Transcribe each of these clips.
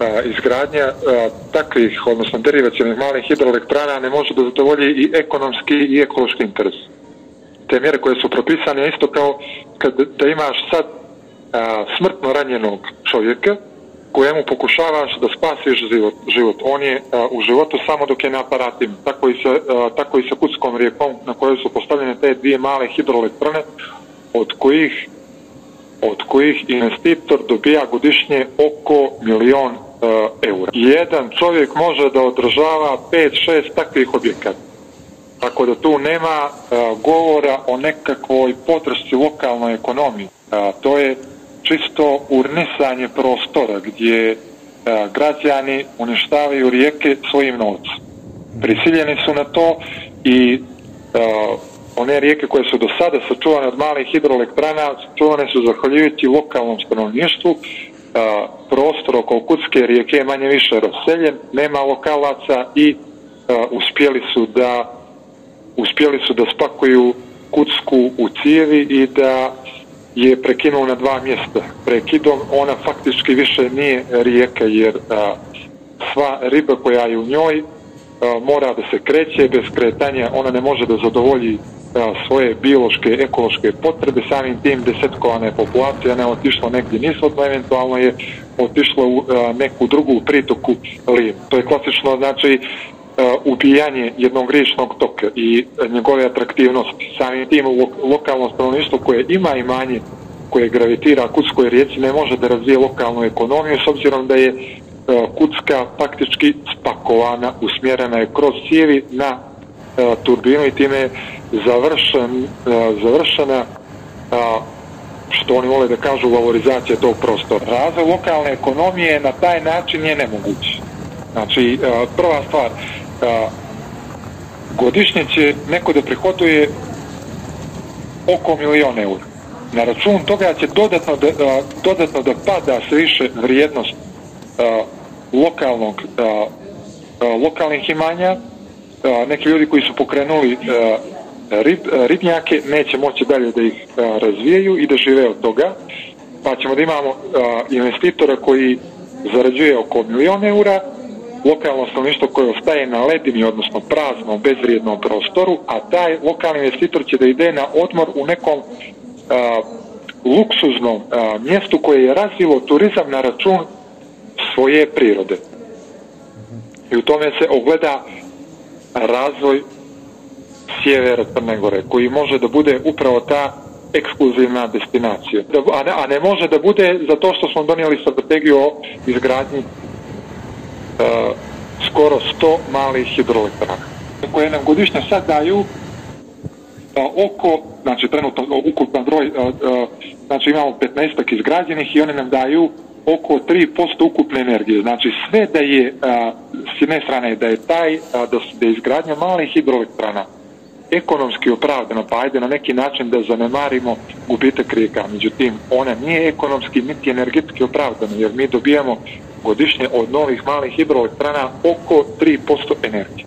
izgradnja takvih, odnosno derivacionih malih hidroelektrana ne može da zadovolji i ekonomski i ekološki interes. Te mjere koje su propisane isto kao da imaš sad smrtno ranjenog čovjeka kojemu pokušavaš da spasiš život. On je u životu samo dok je na aparatima. Tako i sa Kutskom rijekom na kojoj su postavljene te dvije male hidroelektrane od kojih investitor dobija godišnje oko 1.000.000 eura. Jedan čovjek može da održava 5-6 takvih objekata. Tako da tu nema govora o nekakvoj podršci lokalnoj ekonomiji. To je čisto urnisanje prostora gdje građani uništavaju rijeke svojim novcem. Prisiljeni su na to i one rijeke koje su do sada sačuvane od malih hidroelektrana sačuvane su zahvaljujući lokalnom stanovništvu. Prostor oko Kutske rijeke je manje više raseljen, nema lokalaca i uspjeli su da spakuju Kutsku u cijevi i da je prekinuo na 2 mjesta. Prekidom ona faktički više nije rijeka jer sva riba koja je u njoj mora da se kreće, bez kretanja ona ne može da zadovolji svoje biološke, ekološke potrebe, samim tim desetkovana je populacija, ne otišla negdje nisvodno, eventualno je otišla u neku drugu pritoku Lim. To je klasično, znači, ubijanje jednog riječnog toka i njegove atraktivnosti. Samim tim lokalno stanovništvo koje ima imanje, koje gravitira Kutskoj rijeci, ne može da razvije lokalnu ekonomiju s obzirom da je Kutska faktički spakovana, usmjerena je kroz cijevi na turbinu i time je završena što oni vole da kažu valorizacija tog prostora. Razvoj lokalne ekonomije na taj način je nemoguć. Znači, prva stvar, godišnje će neko da prihoduje oko 1.000.000 eura. Na račun toga će dodatno da pada sve više vrijednost lokalnih imanja. Neki ljudi koji su pokrenuli ribnjake neće moći dalje da ih razvijaju i da žive od toga, pa ćemo da imamo investitora koji zarađuje oko 1.000.000 eura, lokalno stanovništvo koje ostaje na ledini, odnosno praznom, bezvrijednom prostoru, a taj lokalni investitor će da ide na odmor u nekom luksuznom mjestu koje je razvilo turizam na račun svoje prirode. I u tome se ogleda razvoj sjevera Crne Gore, koji može da bude upravo ta ekskluzivna destinacija. A ne može da bude zato što smo donijeli strategiju o izgradnji skoro 100 malih hidroelektrana koje nam godišnje sad daju znači trenutno ukupan broj, znači imamo 15-ak izgrađenih i one nam daju oko 3% ukupne energije. Znači sve da je, s jedne strane da je da je izgradnja malih hidroelektrana ekonomski opravdana, pa ajde na neki način da zanemarimo gubitak rijeka. Međutim, ona nije ekonomski niti energetski opravdana, jer mi dobijamo godišnje od novih malih hidroelektrana oko 3% energije.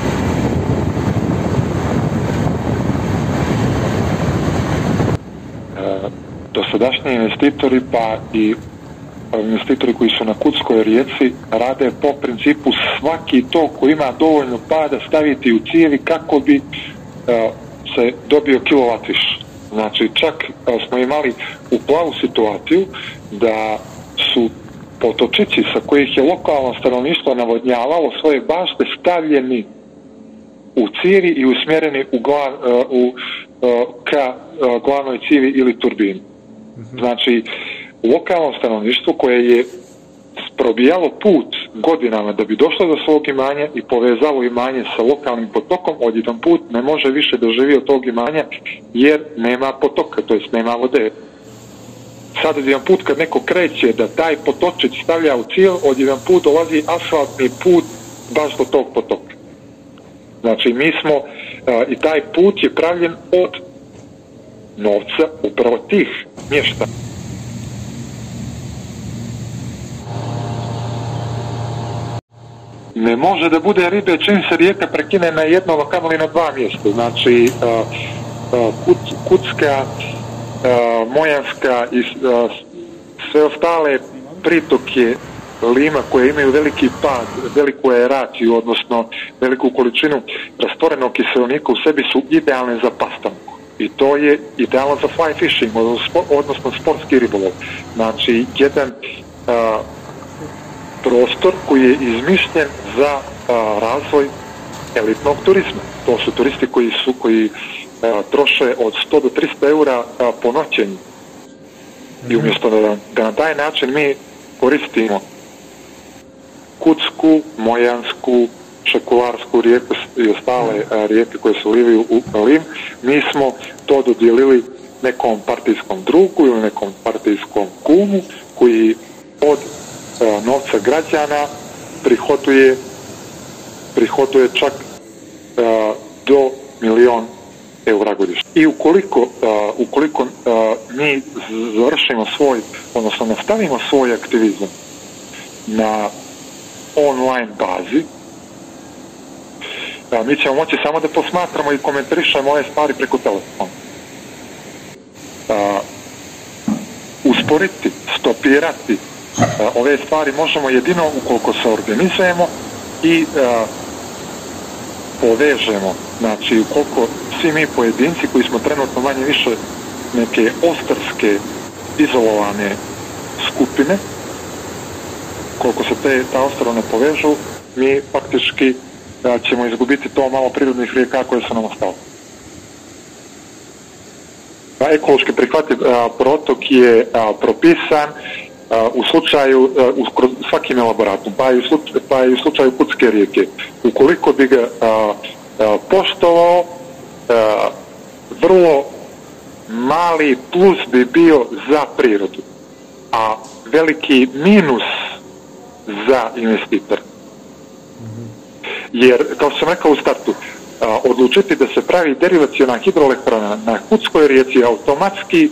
Dosadašnji investitori pa i investitori koji su na Kutskoj rijeci rade po principu svaki tok koji ima dovoljno pada staviti u cijevi kako bi se dobio kilovat više. Znači čak smo imali u plavu situaciju da su potočići sa kojih je lokalno stanovništvo navodnjavalo svoje bašte stavljeni u cijevi i usmjereni ka glavnoj cijevi ili turbini. Znači lokalno stanovništvo koje je probijalo put godinama da bi došlo do svog imanja i povezalo imanje sa lokalnim potokom, odjedan put ne može više da živi od tog imanja jer nema potoka, to jest nema vode. Sad odjedan put kad neko kreće da taj potočić stavlja u cijel, odjedan put dolazi asfaltni put baš do tog potoka. Znači mi smo, i taj put je pravljen od novca upravo tih mjesta. Ne može da bude ribe čim se rijeka prekine na jednom, a kamoli na 2 mjesta. Znači, Kutska, Mojanska i sve ostale pritoke lima koje imaju veliki pad, veliku aeraciju, odnosno veliku količinu rastvorenog kiseonika u sebi su idealne za pastanku. I to je idealno za fly fishing, odnosno sportski ribolov. Znači, jedan prostor koji je izmišljen za razvoj elitnog turizma. To su turisti koji troše od 100 do 300 eura po noćenju. I umjesto da na taj način mi koristimo Kutsku, Mojansku, Šekularsku rijeku i ostale rijeke koje se ulivaju u Lim, mi smo to dodijelili nekom partijskom drugu ili nekom partijskom kumu koji od novca građana prihoduje čak do 1.000.000 eura godišnje. I ukoliko mi završimo odnosno nastavimo svoj aktivizam na online bazi, mi ćemo moći samo da posmatramo i komentarišemo ove stvari preko telefona. Usporiti, stopirati ove stvari možemo jedino ukoliko se organizujemo i povežemo. Znači, ukoliko svi mi pojedinci koji smo trenutno manje više neke ostarske izolovane skupine, koliko se ta ostrva ne povežu, mi faktički ćemo izgubiti to malo prirodnih rijeka koje su nam ostale. Ekološki prihvatljiv protok je propisan u slučaju, kroz svakim elaboratom, pa i u slučaju Kutske rijeke. Ukoliko bi ga poštovao, vrlo mali plus bi bio za prirodu, a veliki minus za investitor. Jer, kao što sam rekao u startu, odlučiti da se pravi derivaciona hidroelektrana na Kutskoj rijeci je automatski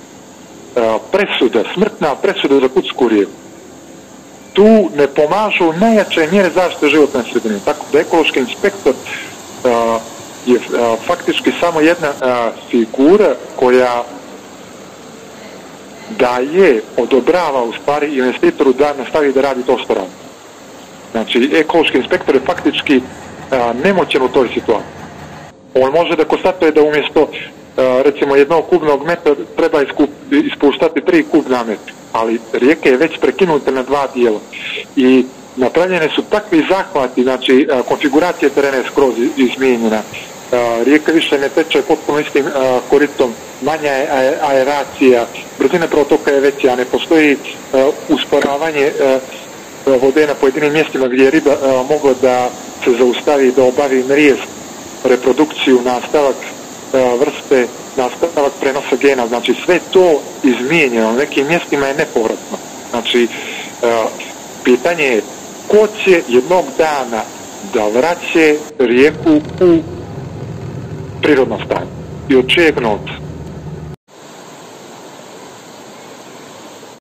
smrtna presuda za Kutsku rijeku. Tu ne pomažu najjače mjere zaštite životne sredine. Tako da ekološki inspektor je faktički samo jedna figura koja odobrava u stvari investitoru da nastavi da radi to što radi. Znači, ekološki inspektor je faktički nemoćan u toj situaciji. On može da konstatuje da umjesto recimo jednog kubnog metra treba ispuštati 3 kubna metra, ali rijeka je već prekinuta na 2 dijela i napravljene su takvi zahvati, znači konfiguracija terena je skroz izmijenjena, rijeka više ne teče potpuno istim koritom, manja je aeracija, brzina protoka je veća, ne postoji usporavanje vode na pojedinim mjestima gdje je riba mogla da se zaustavi, da obavi mrijest, reprodukciju, nastavak vrste, nastavak prenosa gena. Znači sve to izmijenjeno, na nekim mjestima je nepovratno. Znači pitanje je ko će jednog dana da vraće rijeku u prirodno stanje i od čijeg novca.